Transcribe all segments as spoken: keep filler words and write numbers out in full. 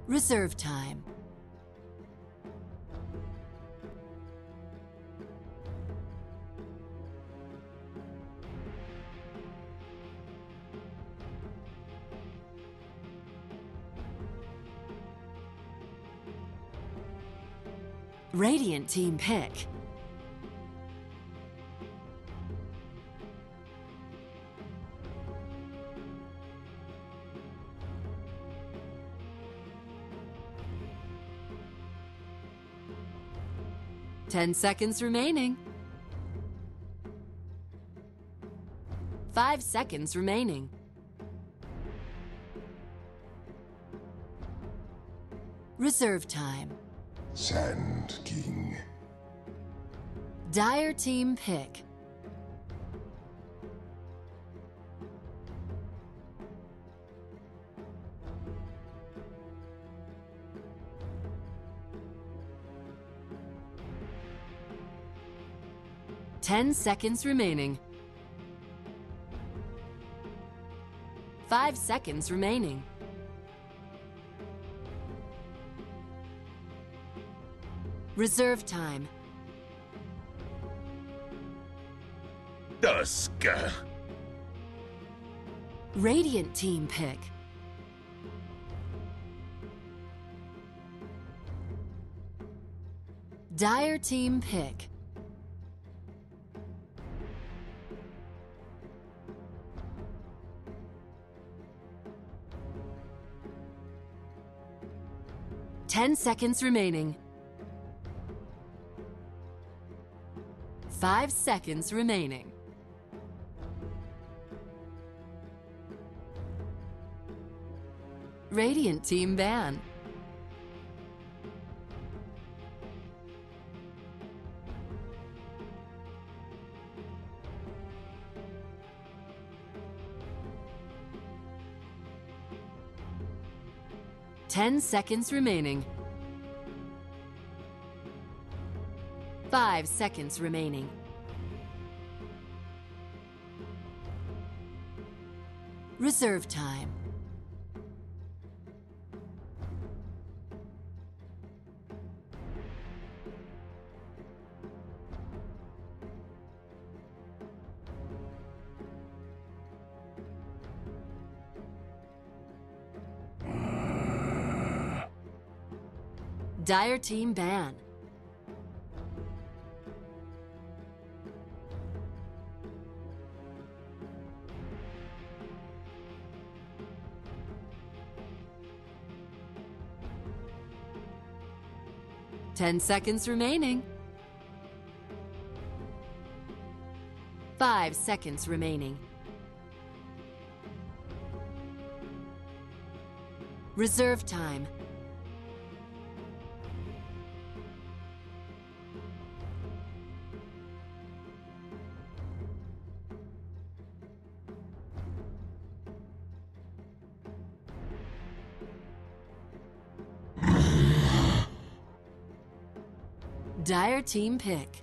Reserve time. Radiant team pick. Ten seconds remaining. Five seconds remaining. Reserve time. Sand King. Dire team pick. Ten seconds remaining. Five seconds remaining. Reserve time. Dusk. Radiant team pick. Dire team pick. Ten seconds remaining. Five seconds remaining. Radiant team ban. Ten seconds remaining. Five seconds remaining. Reserve time. Dire team ban. Ten seconds remaining. Five seconds remaining. Reserve time. Dire team pick.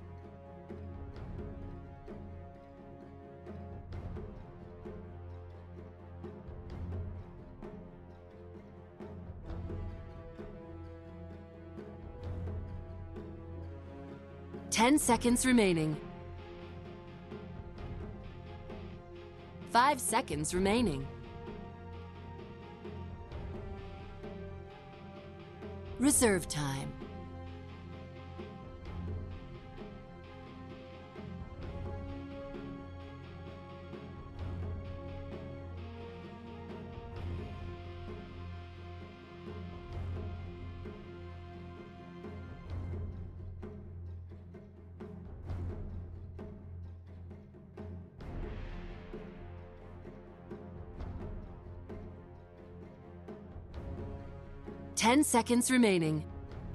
Ten seconds remaining. Five seconds remaining. Reserve time. Ten seconds remaining.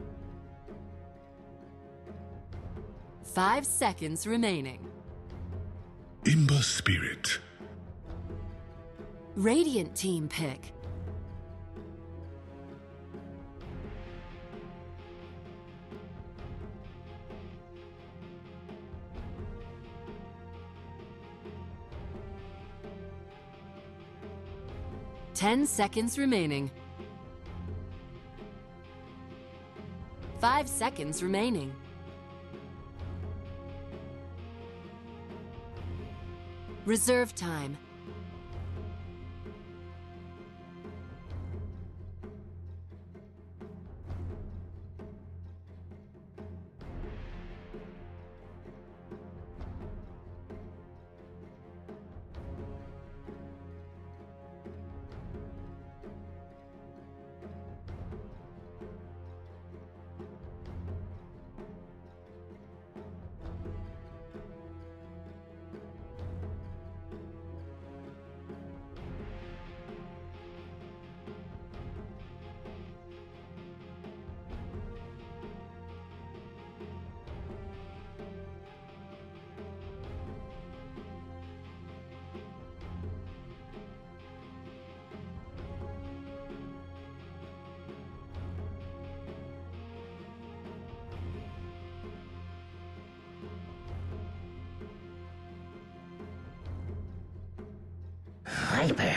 Five seconds remaining. Imba Spirit. Radiant team pick. Ten seconds remaining. Five seconds remaining. Reserve time. Viper.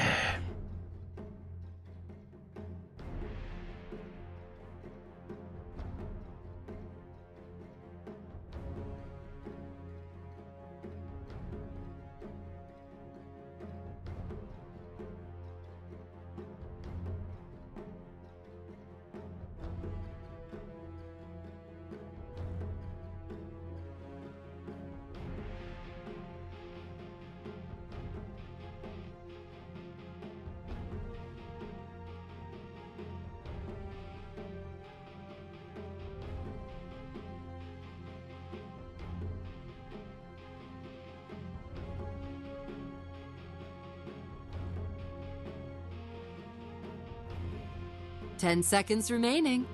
Ten seconds remaining.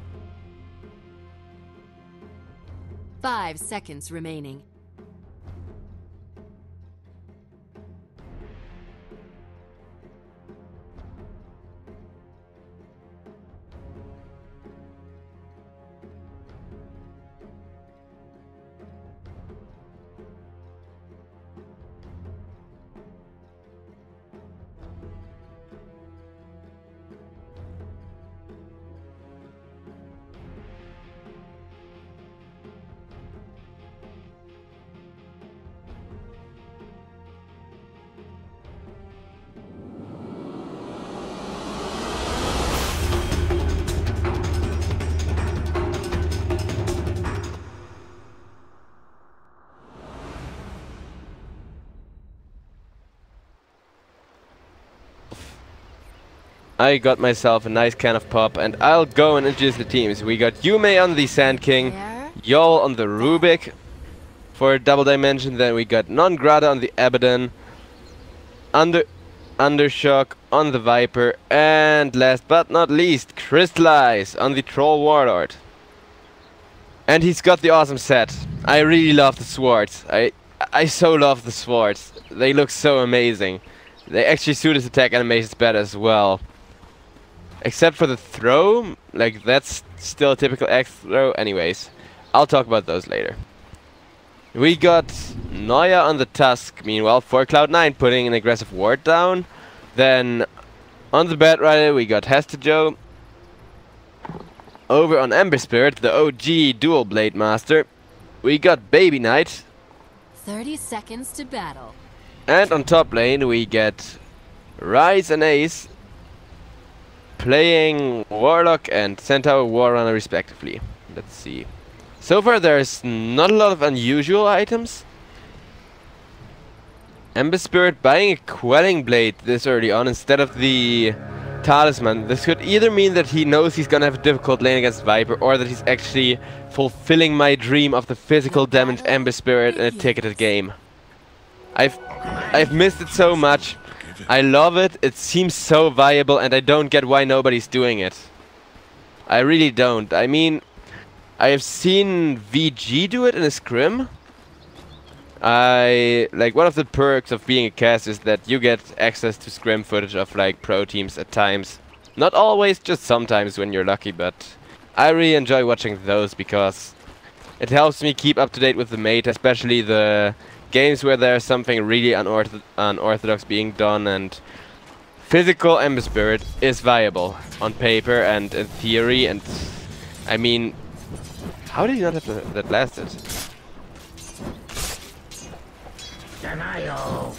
Five seconds remaining. I got myself a nice can of pop, and I'll go and introduce the teams. We got Yume on the Sand King, Yol on the Rubik for double dimension, then we got Non-Grata on the Abaddon, Under Undershock on the Viper, and last but not least, Crystallize on the Troll Warlord. And he's got the awesome set. I really love the swords. I I so love the swords. They look so amazing. They actually suit his attack animations better as well. Except for the throw, like that's still a typical X throw. Anyways, I'll talk about those later. We got Noya on the Tusk, meanwhile, for Cloud nine putting an aggressive ward down. Then on the Bat Rider we got Hestejo. Over on Ember Spirit, the O G dual blade master, we got Baby Knight. Thirty seconds to battle. And on top lane we get Rise and Ace playing Warlock and Centaur Warrunner respectively. Let's see. So far there's not a lot of unusual items. Ember Spirit buying a Quelling Blade this early on instead of the Talisman. This could either mean that he knows he's gonna have a difficult lane against Viper, or that he's actually fulfilling my dream of the physical damage Ember Spirit in a ticketed game. I've I've missed it so much. I love it, it seems so viable, and I don't get why nobody's doing it. I really don't. I mean, I have seen V G do it in a scrim. I like one of the perks of being a cast is that you get access to scrim footage of like pro teams at times. Not always, just sometimes when you're lucky, but I really enjoy watching those because it helps me keep up to date with the meta, especially the games where there's something really unortho unorthodox being done, and physical Ember Spirit is viable on paper and in theory, and I mean How did he not have the, that blasted? Denial.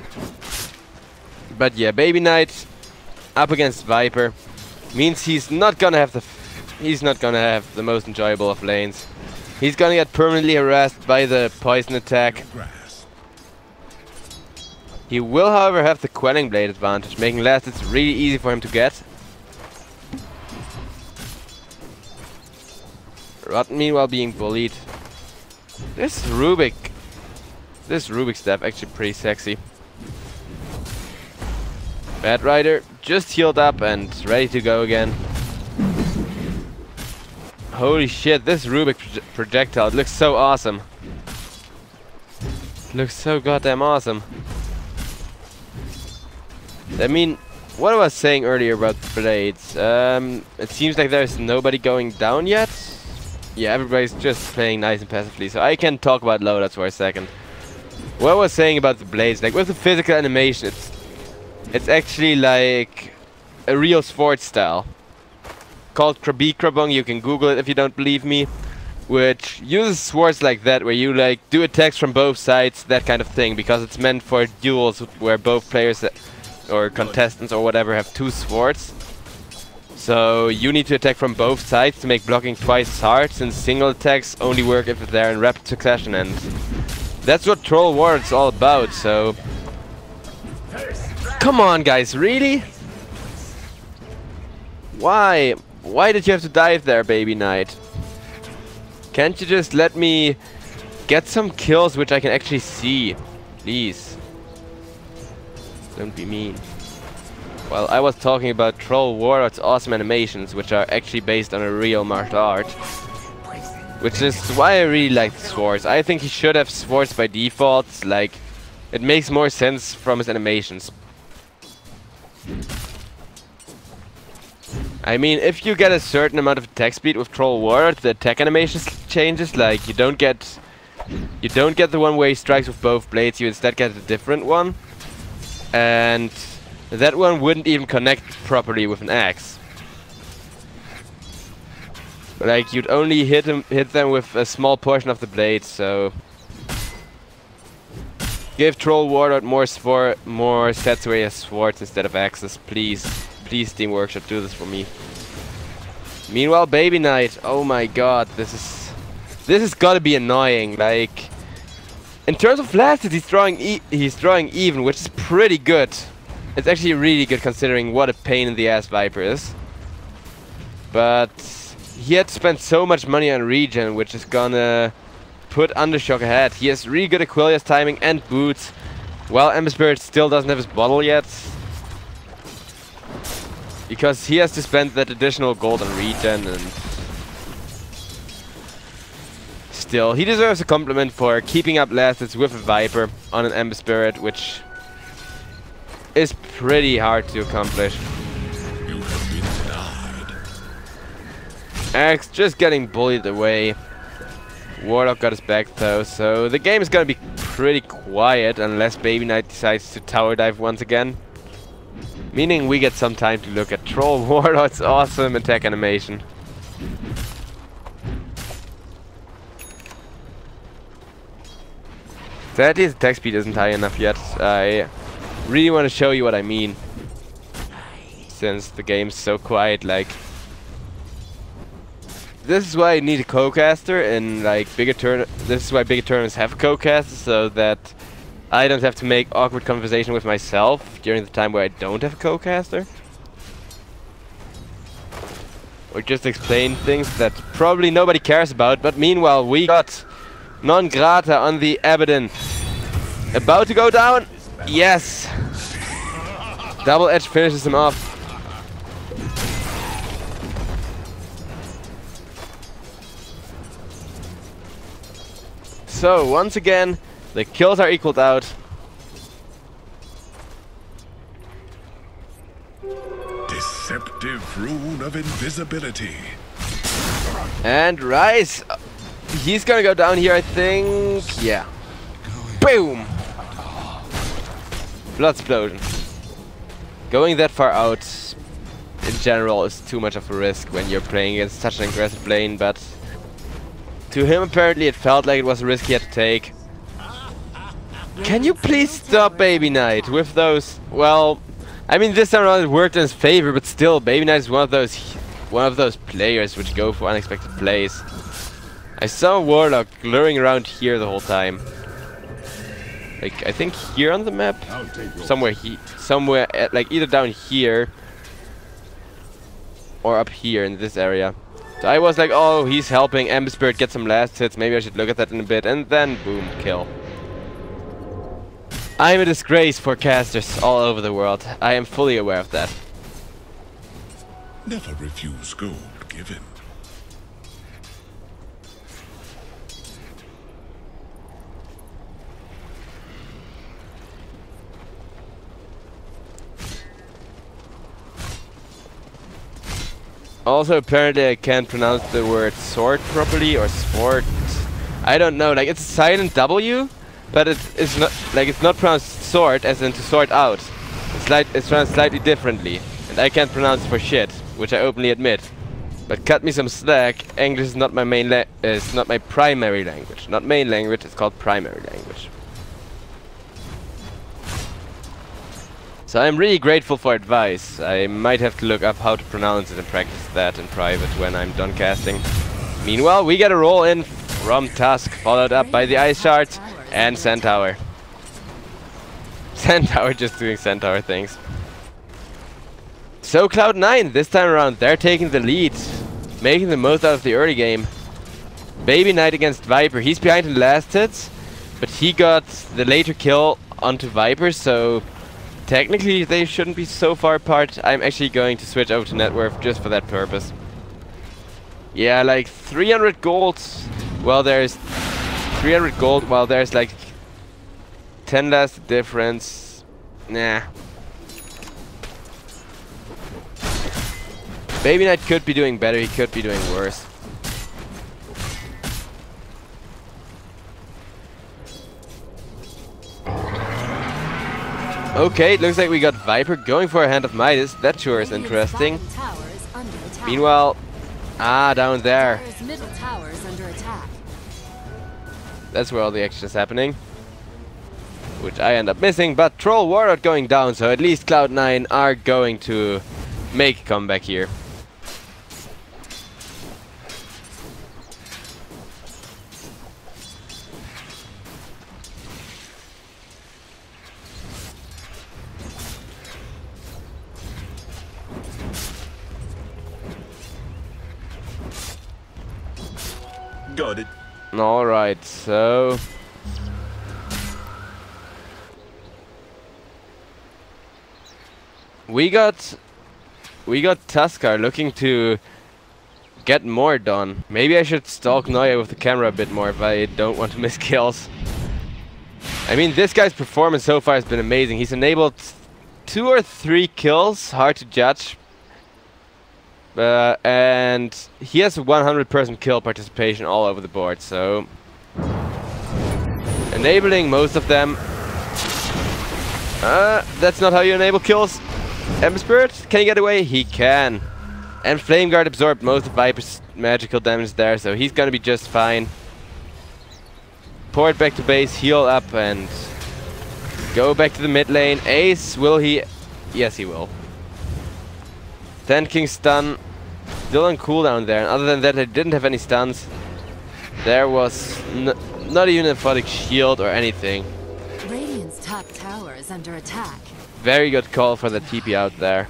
But yeah, Baby Knight up against Viper means he's not gonna have the f he's not gonna have the most enjoyable of lanes. He's gonna get permanently harassed by the poison attack. He will, however, have the Quelling Blade advantage, making last it's really easy for him to get. Rot meanwhile being bullied. This Rubik, this Rubik staff actually pretty sexy. Bad Rider just healed up and ready to go again. Holy shit, this Rubik proje projectile, it looks so awesome. It looks so goddamn awesome. I mean, what I was saying earlier about blades, um, it seems like there's nobody going down yet. Yeah, everybody's just playing nice and passively, so I can talk about loadouts for a second. What I was saying about the blades, like with the physical animation, it's it's actually like a real Swords style called Krabi Krabong. You can Google it if you don't believe me, which uses swords like that, where you like do attacks from both sides, that kind of thing, because it's meant for duels where both players or contestants or whatever have two swords. So you need to attack from both sides to make blocking twice as hard, since single attacks only work if they're in rapid succession, and that's what Troll War is all about. So come on guys, really? Why? Why did you have to dive there, Baby Knight? Can't you just let me get some kills which I can actually see? Please. Don't be mean. Well, I was talking about Troll Warlord's awesome animations, which are actually based on a real martial art. Which is why I really like the swords. I think he should have swords by default. Like, it makes more sense from his animations. I mean, if you get a certain amount of attack speed with Troll Warlord, the attack animations changes. Like, you don't get, you don't get the one where he strikes with both blades. You instead get a different one, and that one wouldn't even connect properly with an axe. Like, you'd only hit him, hit them with a small portion of the blade. So give Troll Warlord more sword, more sets where he has swords instead of axes, please. Please, Steam Workshop, do this for me. Meanwhile, Baby Knight, oh my god, this is this has got to be annoying. Like, in terms of last hit, he's drawing e he's drawing even, which is pretty good. It's actually really good considering what a pain in the ass Viper is. But he had to spend so much money on regen, which is gonna put Undershock ahead. He has really good Aquilia's timing and boots, while Ember Spirit still doesn't have his bottle yet, because he has to spend that additional gold on regen, and still, he deserves a compliment for keeping up last hits with a Viper on an Ember Spirit, which is pretty hard to accomplish. You have been denied. Axe just getting bullied away. Warlock got his back though, so the game is gonna be pretty quiet unless Baby Knight decides to tower dive once again. Meaning we get some time to look at Troll Warlord's awesome attack animation. Sadly, his attack speed isn't high enough yet. I really want to show you what I mean, since the game's so quiet. Like, this is why I need a co-caster in like bigger turn. This is why bigger tournaments have co-casters, so that I don't have to make awkward conversation with myself during the time where I don't have a co-caster, or just explain things that probably nobody cares about. But meanwhile, we got Non Grata on the Abaddon, about to go down. Yes! Double Edge finishes him off. So, once again, the kills are equaled out. Deceptive rune of invisibility. And Rise, uh, he's gonna go down here, I think. Yeah. Boom! Blood explosion. Going that far out in general is too much of a risk when you're playing against such an aggressive lane, but To him, apparently, it felt like it was a risk he had to take. Can you please stop Baby Knight with those? Well, I mean, this time around it worked in his favor, but still, Baby Knight is one of those, one of those players which go for unexpected plays. I saw Warlock luring around here the whole time. Like, I think here on the map, somewhere he, somewhere at, like either down here or up here in this area. So I was like, oh, he's helping Ember Spirit get some last hits. Maybe I should look at that in a bit, and then boom, kill. I'm a disgrace for casters all over the world. I am fully aware of that. Never refuse gold given. Also, apparently I can't pronounce the word sword properly, or sport. I don't know, like it's a silent W, but it's, it's not like it's not pronounced sword as in to sort out. It's like it's pronounced slightly differently, and I can't pronounce it for shit, which I openly admit. But cut me some slack. English is not my main la is not my primary language. Not main language, it's called primary language. So I'm really grateful for advice. I might have to look up how to pronounce it and practice that in private when I'm done casting. Meanwhile, we get a roll in from Tusk, followed up by the Ice Shards and Centaur. Centaur just doing Centaur things. So Cloud nine, this time around, they're taking the lead, making the most out of the early game. Baby Knight against Viper. He's behind in last hits, but he got the later kill onto Viper, so technically they shouldn't be so far apart. I'm actually going to switch over to net worth just for that purpose. Yeah, like three hundred gold. Well, there's three hundred gold, while there's like ten less difference. Nah. Baby Knight could be doing better, he could be doing worse. Okay, it looks like we got Viper going for a Hand of Midas. That sure is interesting. Meanwhile, ah, down there. That's where all the action is happening. Which I end up missing, but Troll Warlord going down, so at least Cloud nine are going to make a comeback here. Got it. Alright, so we got we got Tuskar looking to get more done. Maybe I should stalk Noya with the camera a bit more if I don't want to miss kills. I mean, this guy's performance so far has been amazing. He's enabled two or three kills, hard to judge. Uh, and he has one hundred percent kill participation all over the board, so enabling most of them. Uh, that's not how you enable kills. Ember Spirit, can he get away? He can. And Flame Guard absorbed most of Viper's magical damage there, so he's gonna be just fine. Port back to base, heal up, and go back to the mid lane. Ace, will he? Yes, he will. Ten King stun, still on cooldown there, and other than that I didn't have any stuns. There was n not even a Photic Shield or anything. Radiant's top tower is under attack. Very good call for the T P out there.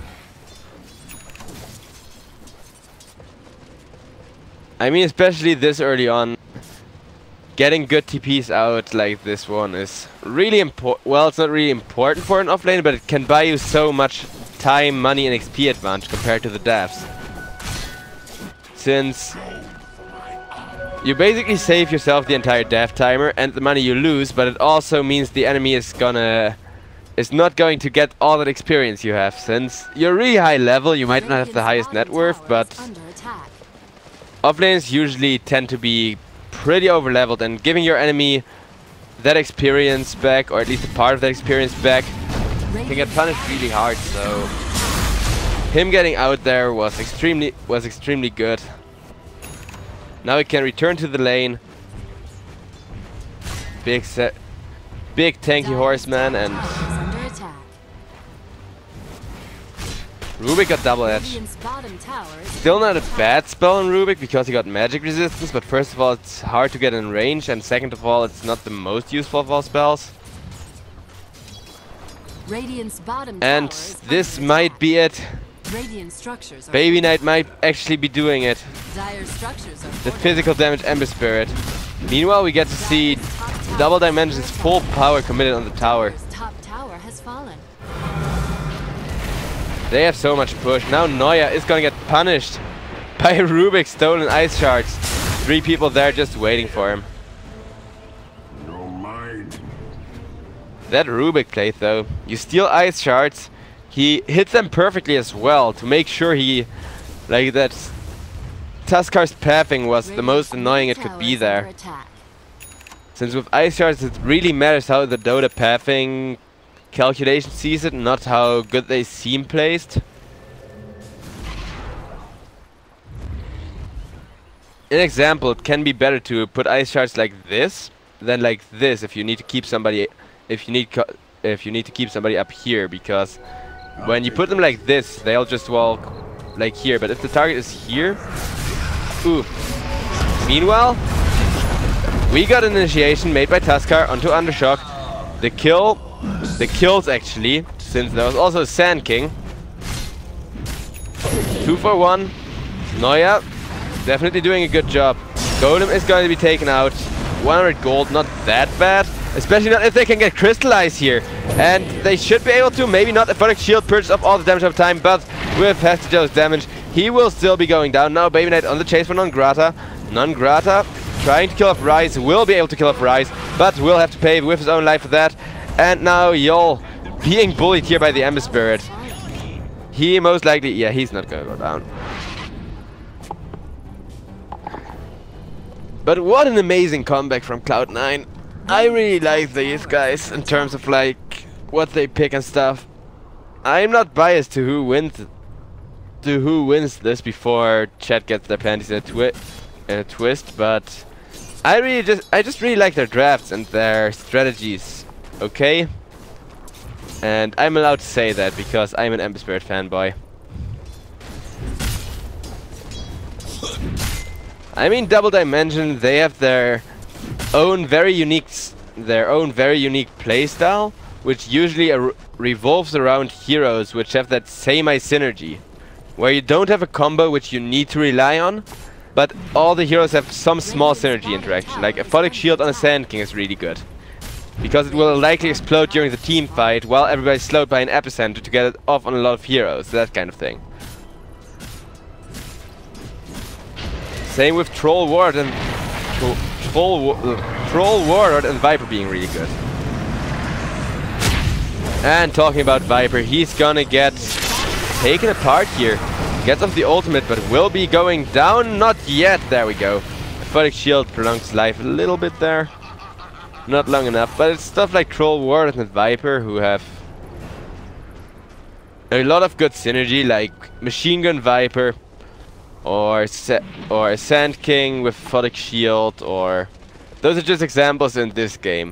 I mean, especially this early on, getting good T Ps out like this one is really important. Well, it's not really important for an offlane, but it can buy you so much time, money, and X P advantage compared to the devs. Since you basically save yourself the entire dev timer and the money you lose, but it also means the enemy is gonna is not going to get all that experience you have. Since you're really high level, you might not have the highest net worth, but offlanes usually tend to be pretty over leveled, and giving your enemy that experience back, or at least a part of that experience back, can get punished really hard. So him getting out there was extremely was extremely good. Now he can return to the lane. Big set, big tanky horseman, and Rubik got double edge. Still not a bad spell on Rubik because he got magic resistance, but first of all it's hard to get in range, and second of all it's not the most useful of all spells. And this might be it. Baby Knight might actually be doing it. The physical damage Ember Spirit. Meanwhile, we get to see Double Dimension's full power committed on the tower. They have so much push. Now Noya is gonna get punished by Rubik's stolen ice shards. Three people there just waiting for him. That Rubik play though. You steal ice shards. He hits them perfectly as well to make sure he, like that Tuskar's pathing was the most annoying it could be there. Since with ice shards it really matters how the Dota pathing calculation sees it, not how good they seem placed. An example, it can be better to put ice shards like this than like this if you need to keep somebody if you need co if you need to keep somebody up here, because when you put them like this, they'll just walk like here, but if the target is here, ooh. Meanwhile, we got an initiation made by Tuskar onto Undershock. The kill, the kills actually, since there was also a Sand King. Two for one. Noya, definitely doing a good job. Golem is going to be taken out. one hundred gold, not that bad. Especially not if they can get Crystallize here. And they should be able to. Maybe not Aphotic Shield purchase of all the damage of time, but with Hestijo's damage, he will still be going down. Now Baby Knight on the chase for Non-Grata. Non-Grata trying to kill off Ryze, will be able to kill off Ryze, but will have to pay with his own life for that. And now Yol being bullied here by the Ember Spirit. He most likely, yeah, he's not gonna go down. But what an amazing comeback from Cloud nine. I really like these guys in terms of like what they pick and stuff. I'm not biased to who wins to who wins this before chat gets their panties in a, twi in a twist, but I really just I just really like their drafts and their strategies. Okay? And I'm allowed to say that because I'm an Ember Spirit fanboy. I mean, Double Dimension, they have their own very unique s their own very unique playstyle, which usually ar revolves around heroes which have that same-eye synergy, where you don't have a combo which you need to rely on, but all the heroes have some small synergy interaction. Like Aphotic Shield on a Sand King is really good, because it will likely explode during the team fight while everybody's slowed by an epicenter to get it off on a lot of heroes, that kind of thing. Same with Troll Ward and Tro Troll, uh, Troll Warlord and Viper being really good. And talking about Viper, he's gonna get taken apart here. Gets off the ultimate, but will be going down. Not yet. There we go. Aphotic Shield prolongs his life a little bit there. Not long enough, but it's stuff like Troll Warlord and Viper who have a lot of good synergy, like Machine Gun Viper, or sa or a Sand King with Aphotic Shield, or those are just examples in this game.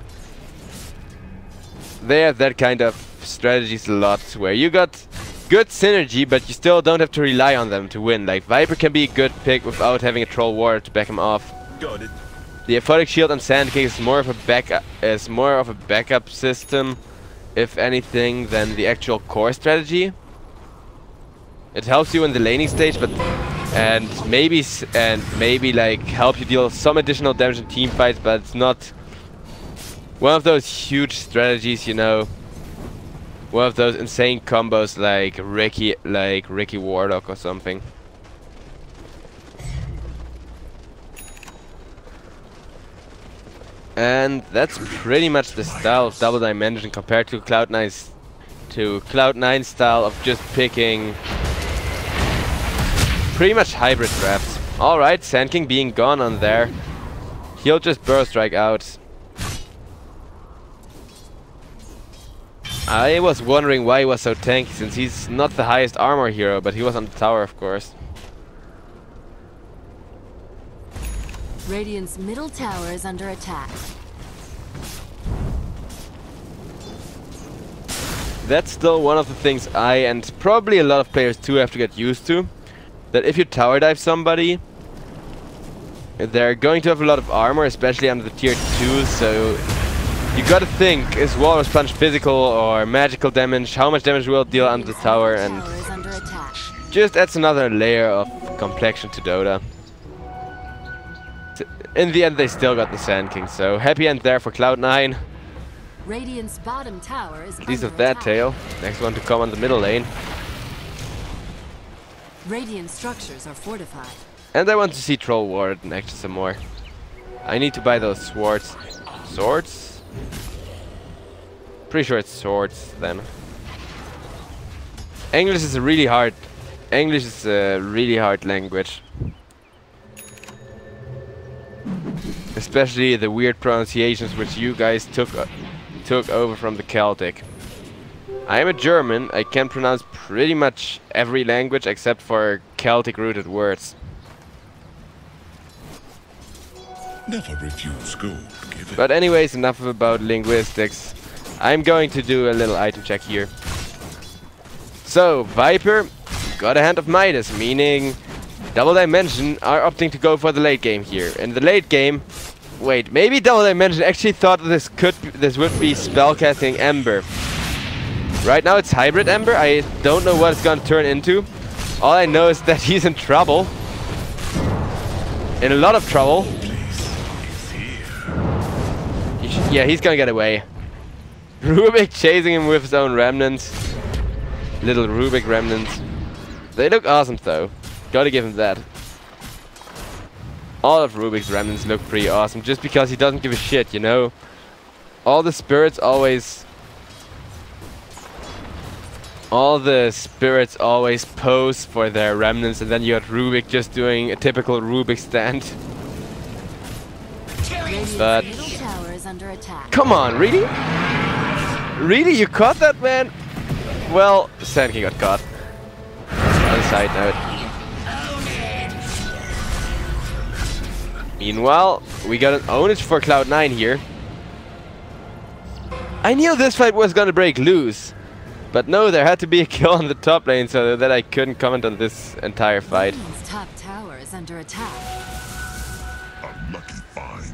They have that kind of strategies a lot, where you got good synergy, but you still don't have to rely on them to win. Like Viper can be a good pick without having a Troll Warrior to back him off. Got it. The Aphotic Shield on Sand King is more of a backup, is more of a backup system, if anything, than the actual core strategy. It helps you in the laning stage, but and maybe s and maybe like help you deal some additional damage in team fights, but it's not one of those huge strategies, you know. One of those insane combos like Ricky, like Ricky Warlock or something. And that's pretty much the style of Double Dimension compared to Cloud nine's to Cloud nine's style of just picking pretty much hybrid drafts. Alright, Sand King being gone on there. He'll just Burrow Strike out. I was wondering why he was so tanky, since he's not the highest armor hero, but he was on the tower, of course. Radiant's middle tower is under attack. That's still one of the things I, and probably a lot of players too, have to get used to. That if you tower dive somebody, they're going to have a lot of armor, especially under the tier two, so you gotta think, is Walrus Punch physical or magical damage? How much damage will it deal under the tower? And just adds another layer of complexion to Dota. In the end, they still got the Sand King, so happy end there for Cloud nine. Radiant's bottom tower is At least under of that attack. tail. Next one to come on the middle lane. Radiant structures are fortified. And I want to see Troll Ward in action some more. I need to buy those swords. Swords? Pretty sure it's swords then. English is a really hard. English is a really hard language. Especially the weird pronunciations which you guys took uh, took over from the Celtic. I am a German. I can pronounce pretty much every language except for Celtic rooted words. Never refuse gold given. But anyways, enough about linguistics. I'm going to do a little item check here. So, Viper got a Hand of Midas, meaning Double Dimension are opting to go for the late game here. In the late game, wait, maybe Double Dimension actually thought that this could be, this would be spellcasting Ember. Right now it's Hybrid Ember. I don't know what it's gonna turn into. All I know is that he's in trouble. In a lot of trouble. He sh yeah, he's gonna get away. Rubik chasing him with his own remnants. Little Rubik remnants. They look awesome though. Gotta give him that. All of Rubik's remnants look pretty awesome just because he doesn't give a shit, you know? All the spirits always... All the spirits always pose for their remnants, and then you got Rubik just doing a typical Rubik stand. But... Middle tower is under attack. Come on, really? Really? You caught that, man? Well, Sand King got caught. On a side note. Meanwhile, we got an ownage for Cloud nine here. I knew this fight was gonna break loose. But no, there had to be a kill on the top lane so that I couldn't comment on this entire fight. Radiant's top tower is under attack. A lucky find.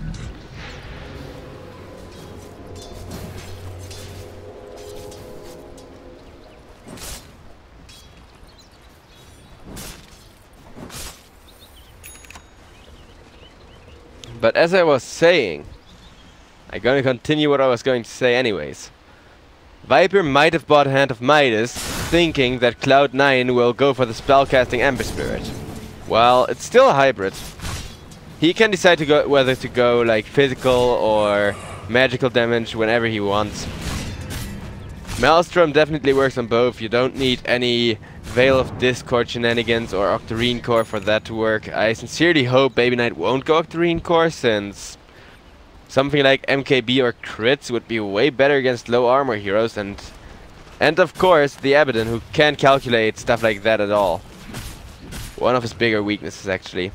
But as I was saying, I'm gonna continue what I was going to say anyways. Viper might have bought a Hand of Midas, thinking that Cloud nine will go for the spellcasting Ember Spirit. Well, it's still a hybrid. He can decide to go whether to go like physical or magical damage whenever he wants. Maelstrom definitely works on both. You don't need any Veil of Discord shenanigans or Octarine Core for that to work. I sincerely hope Baby Knight won't go Octarine Core, since something like M K B or crits would be way better against low armor heroes, and and of course the Abaddon, who can't calculate stuff like that at all. One of his bigger weaknesses actually.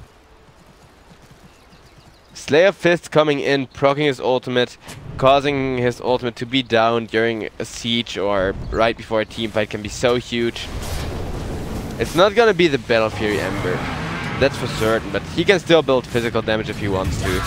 Slayer Fist coming in, proccing his ultimate, causing his ultimate to be down during a siege or right before a team fight can be so huge. It's not gonna be the Battle Fury Ember, that's for certain, but he can still build physical damage if he wants to.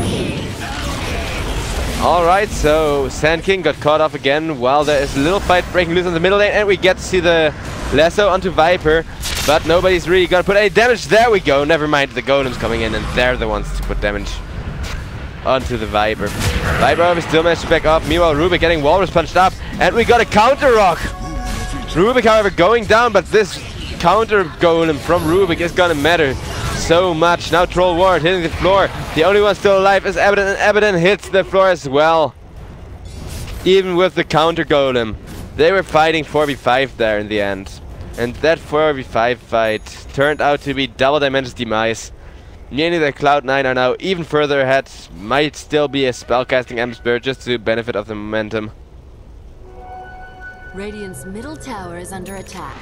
Alright, so Sand King got caught off again while there is a little fight breaking loose in the middle lane, and we get to see the lasso onto Viper, but nobody's really gonna put any damage. There we go, never mind, the golems coming in and they're the ones to put damage onto the Viper. Viper however still managed to back off. Meanwhile Rubik getting Walrus punched up, and we got a counter rock. Rubik however going down, but this counter golem from Rubik is gonna matter so much. Now Troll Ward hitting the floor. The only one still alive is Abaddon, and Abaddon hits the floor as well. Even with the counter golem. They were fighting four v five there in the end. And that four v five fight turned out to be Double Dimension's demise. Meaning that Cloud nine are now even further ahead. Might still be a spellcasting Ember Spirit just to benefit of the momentum. Radiant's middle tower is under attack.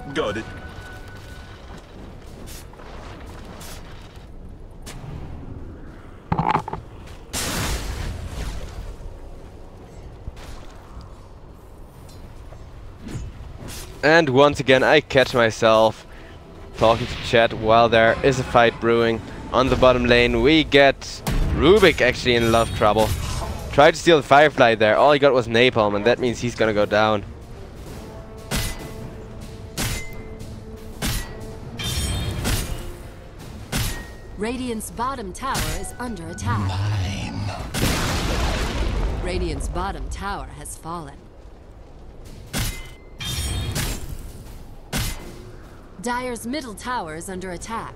Got it. And once again I catch myself talking to chat while there is a fight brewing. On the bottom lane we get Rubik actually in a lot of trouble. Tried to steal the Firefly there, all he got was Napalm, and that means he's gonna go down. Radiant's bottom tower is under attack. Mine. Radiant's bottom tower has fallen. Dire's middle tower is under attack.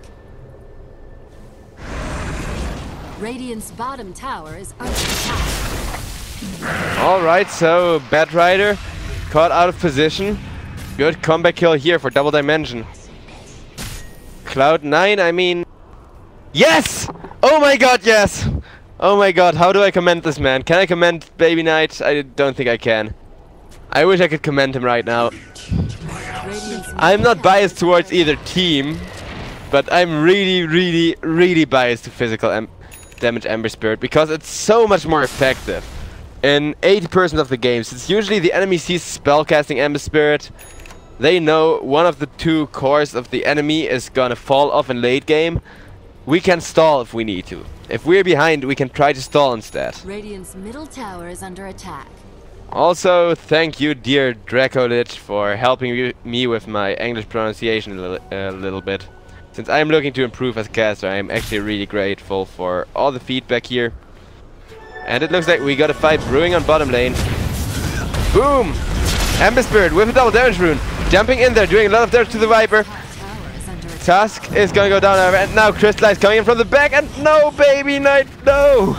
Radiant's bottom tower is under attack. Alright, so Batrider caught out of position. Good comeback kill here for Double Dimension. Cloud nine, I mean... Yes! Oh my god, yes! Oh my god, how do I commend this man? Can I commend Baby Knight? I don't think I can. I wish I could commend him right now. I'm not biased towards either team, but I'm really, really, really biased to physical em damage Ember Spirit because it's so much more effective. In eighty percent of the games, it's usually the enemy sees spellcasting Ember Spirit. They know one of the two cores of the enemy is gonna fall off in late game. We can stall if we need to. If we're behind, we can try to stall instead. Radiant's middle tower is under attack. Also, thank you, dear Dracolich, for helping me with my English pronunciation a little, a little bit. Since I'm looking to improve as a caster, I'm actually really grateful for all the feedback here. And it looks like we got a fight brewing on bottom lane. Boom! Ember Spirit with a double damage rune. Jumping in there, doing a lot of damage to the Viper. Tower is under attack. Tusk is gonna go down, and now Crystallize coming in from the back, and no, Baby Knight, no!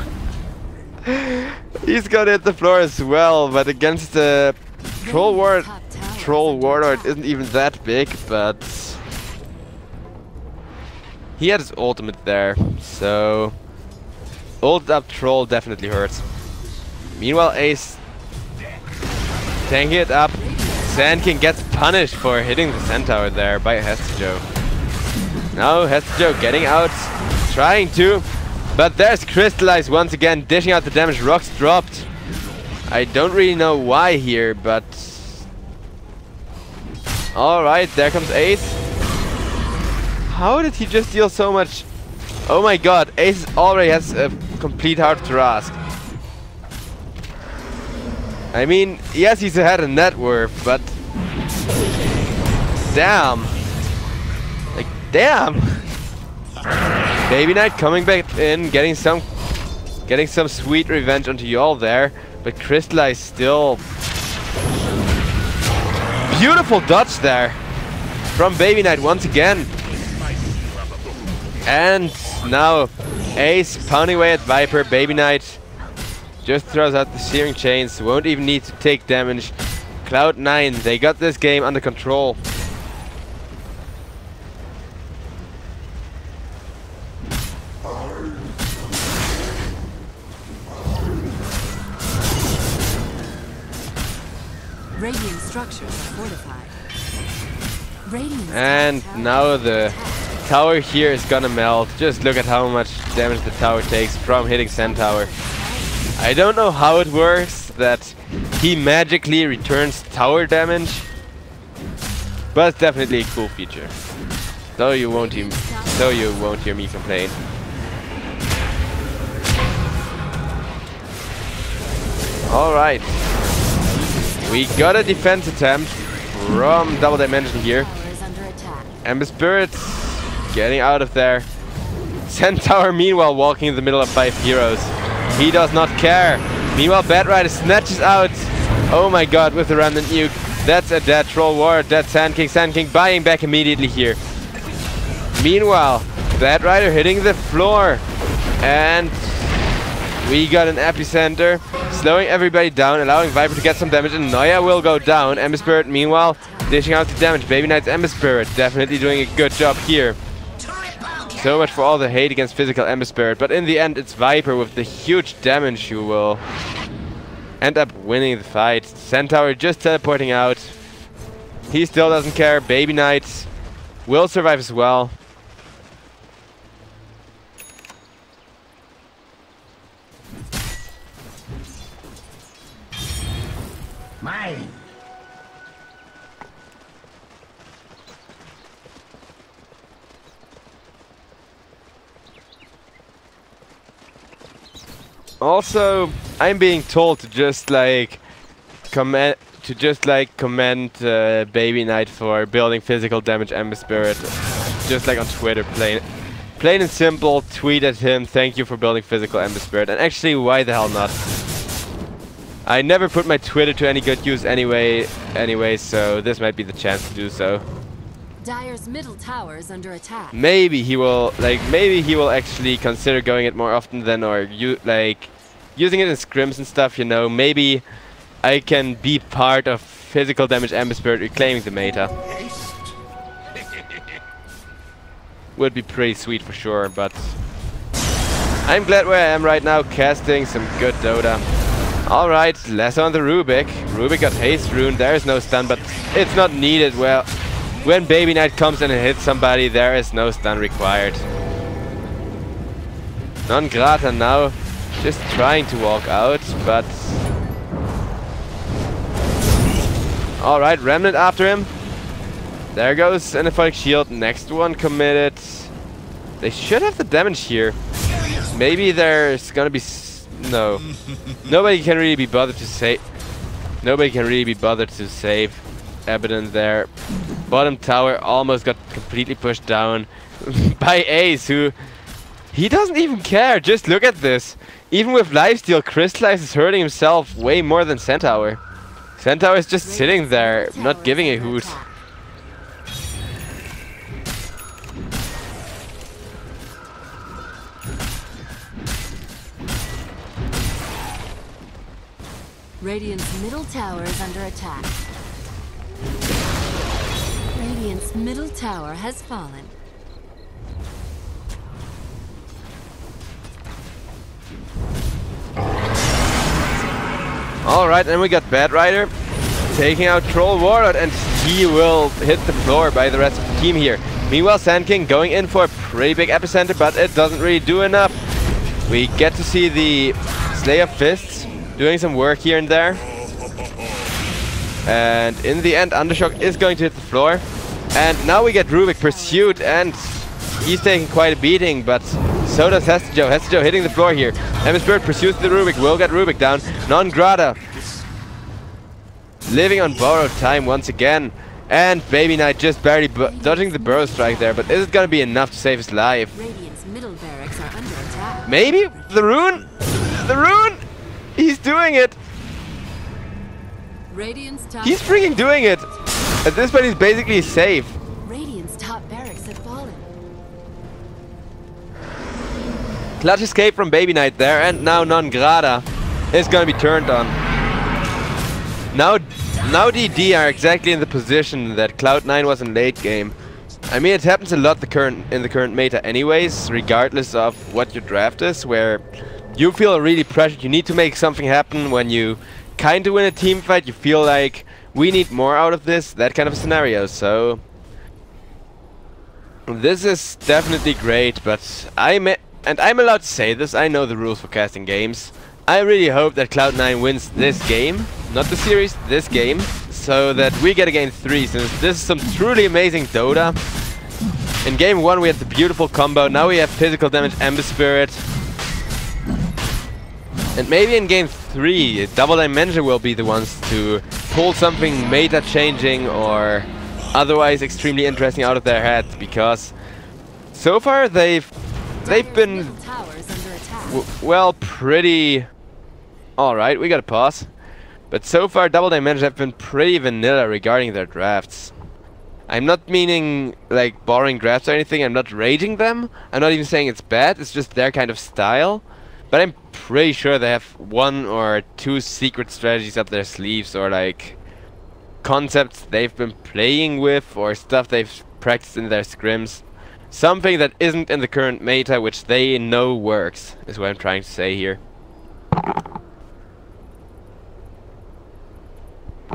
He's gonna hit the floor as well, but against the Troll Ward, Troll Warlord isn't even that big, but he had his ultimate there, so ulted up Troll definitely hurts. Meanwhile, Ace tanking it up. Sand King gets punished for hitting the Centaur there by Hestejo. Now Hestejo getting out, trying to. But there's Crystallize once again, dishing out the damage. Rocks dropped. I don't really know why here, but... Alright, there comes Ace. How did he just deal so much? Oh my god, Ace already has a complete Heart of Tarask. I mean, yes, he's ahead in net worth, but... Damn. Like, damn. Baby Knight coming back in, getting some getting some sweet revenge onto y'all there, but Crystallize still... Beautiful dodge there from Baby Knight once again. And now Ace pounding away at Viper. Baby Knight just throws out the Searing Chains, won't even need to take damage. Cloud nine, they got this game under control. Radiant structures are fortified. Radiant's And tower now is the under attack. tower here is gonna melt. Just look at how much damage the tower takes from hitting Centaur. I don't know how it works that he magically returns tower damage, but it's definitely a cool feature. So you won't hear, so you won't hear me complain. All right, we got a defense attempt from Double Dimension here. Tower is under attack. Ember Spirit getting out of there. Centaur meanwhile walking in the middle of five heroes. He does not care. Meanwhile Batrider snatches out. Oh my god, with the Remnant Nuke. That's a dead Troll Warrior, dead Sand King. Sand King buying back immediately here. Meanwhile, Batrider hitting the floor. And we got an Epicenter. Slowing everybody down, allowing Viper to get some damage, and Noya will go down. Ember Spirit meanwhile dishing out the damage. Baby Knight's Ember Spirit definitely doing a good job here. So much for all the hate against physical Ember Spirit, but in the end it's Viper with the huge damage who will end up winning the fight. Centaur just teleporting out. He still doesn't care. Baby Knight will survive as well. Mine. Also, I'm being told to just like comment to just like comment uh, Baby Knight for building physical damage Ember Spirit, just like on Twitter, plain, plain and simple. Tweet at him, thank you for building physical Ember Spirit. And actually, why the hell not? I never put my Twitter to any good use anyway, anyway, so this might be the chance to do so. Dire's middle tower is under attack. Maybe he will, like, maybe he will actually consider going it more often than, or you like, using it in scrims and stuff. You know, maybe I can be part of physical damage Ember Spirit reclaiming the meta. Would be pretty sweet for sure, but I'm glad where I am right now, casting some good Dota. Alright, less on the Rubik. Rubik got haste rune, there is no stun, but it's not needed. Well, when Baby Knight comes in and hits somebody, there is no stun required. Non-Grata now just trying to walk out, but... Alright, Remnant after him. There goes an Aphonic Shield, next one committed. They should have the damage here. Maybe there's gonna be... S no. Nobody can really be bothered to save... Nobody can really be bothered to save Abaddon there. Bottom tower almost got completely pushed down by Ace, who... He doesn't even care, just look at this. Even with lifesteal, Crystallize is hurting himself way more than Centaur. Centaur is just sitting there, not giving a hoot. Radiant's middle tower is under attack. Radiant's middle tower has fallen. Alright, and we got Bad Rider taking out Troll Warlord, and he will hit the floor by the rest of the team here. Meanwhile, Sand King going in for a pretty big epicenter, but it doesn't really do enough. We get to see the Slayer Fists doing some work here and there. And in the end, Undershock is going to hit the floor. And now we get Rubik pursued, and he's taking quite a beating, but so does Hestejo. Hestejo hitting the floor here. Ember Spirit pursues the Rubik, will get Rubik down. Non-Grata living on borrowed time once again. And Baby Knight just barely dodging the Burrow Strike there, but is it gonna be enough to save his life? Radiant's middle barracks are under attack. Maybe? The rune? The rune? He's doing it! Radiant's top He's freaking doing it! At this point he's basically safe. Radiant's top barracks have fallen. Clutch escape from Baby Knight there, and now Non-Grata is gonna be turned on. Now, now D D are exactly in the position that Cloud nine was in late game. I mean, it happens a lot the current in the current meta anyways, regardless of what your draft is, where you feel really pressured, you need to make something happen. When you kind of win a team fight, you feel like, we need more out of this, that kind of a scenario. So, this is definitely great, but I'm... And I'm allowed to say this, I know the rules for casting games. I really hope that Cloud nine wins this game, not the series, this game, so that we get a game three, since this is some truly amazing Dota. In game one we had the beautiful combo, now we have physical damage Ember Spirit. And maybe in game three, Double Dimension will be the ones to pull something meta changing or otherwise extremely interesting out of their head, because so far they've They've been, w well, pretty... Alright, we got a pause. But so far, Double Dimension have been pretty vanilla regarding their drafts. I'm not meaning, like, boring drafts or anything. I'm not raging them. I'm not even saying it's bad. It's just their kind of style. But I'm pretty sure they have one or two secret strategies up their sleeves, or, like, concepts they've been playing with, or stuff they've practiced in their scrims. Something that isn't in the current meta, which they know works, is what I'm trying to say here.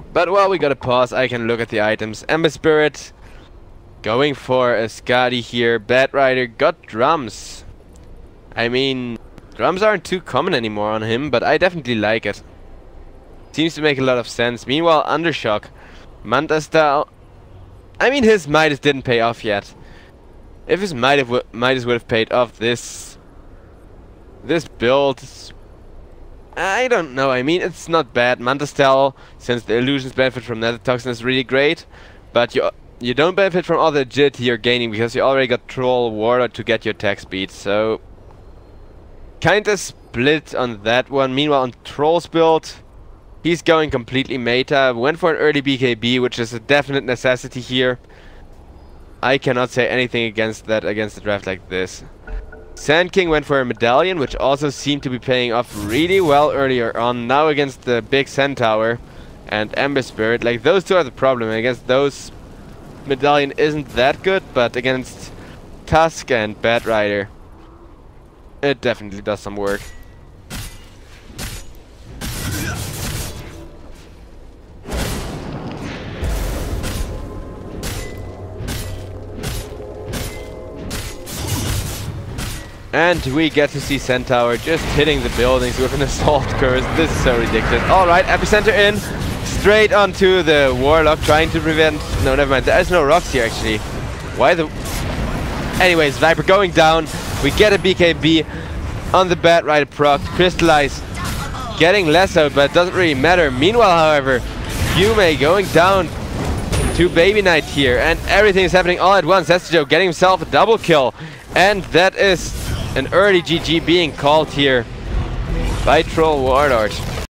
But while we got a pause, I can look at the items. Ember Spirit, going for a Skadi here. Bat Rider got drums. I mean, drums aren't too common anymore on him, but I definitely like it. Seems to make a lot of sense. Meanwhile, Undershock, Manta style. I mean, his Midas didn't pay off yet. If his Midas, w Midas would have paid off, this this build, I don't know. I mean, it's not bad. Manta style, since the illusions benefit from Nether Toxin, is really great, but you you don't benefit from all the agility you're gaining because you already got Troll Warlord to get your attack speed. So kinda split on that one. Meanwhile, on Troll's build, he's going completely meta. Went for an early B K B, which is a definite necessity here. I cannot say anything against that against a draft like this. Sand King went for a Medallion, which also seemed to be paying off really well earlier on. Now against the big Centaur and Ember Spirit, like those two are the problem. Against those, Medallion isn't that good, but against Tusk and Bat Rider, it definitely does some work. And we get to see Centaur just hitting the buildings with an Assault Curse. This is so ridiculous. Alright, Epicenter in. Straight onto the Warlock, trying to prevent... No, never mind. There's no rocks here, actually. Why the... Anyways, Viper going down. We get a B K B on the Bat Rider proc. Crystallize getting less out, but it doesn't really matter. Meanwhile, however, Yume going down to Baby Knight here. And everything is happening all at once. Estijo getting himself a double kill. And that is an early G G being called here by Troll Warlord.